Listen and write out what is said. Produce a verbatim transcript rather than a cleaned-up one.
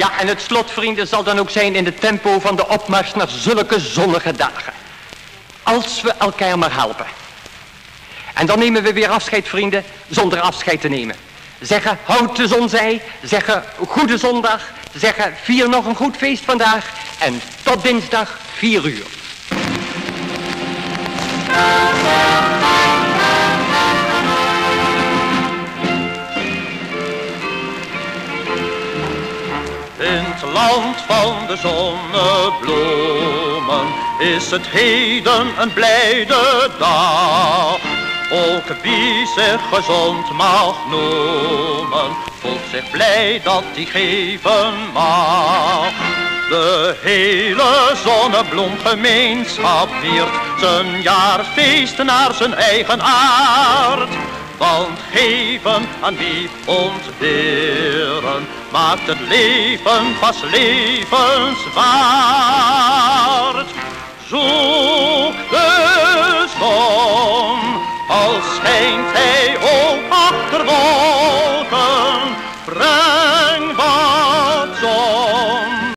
Ja, en het slot, vrienden, zal dan ook zijn in de tempo van de opmars naar zulke zonnige dagen. Als we elkaar maar helpen. En dan nemen we weer afscheid, vrienden, zonder afscheid te nemen. Zeggen, houd de zon zij. Zeggen, goede zondag. Zeggen, vier nog een goed feest vandaag. En tot dinsdag, vier uur. In het land van de zonnebloemen is het heden een blijde dag. Ook wie zich gezond mag noemen, voelt zich blij dat hij geven mag. De hele zonnebloemgemeenschap viert zijn jaarfeest naar zijn eigen aard. Want geven aan wie ontberen maakt het leven pas levenswaard. Zo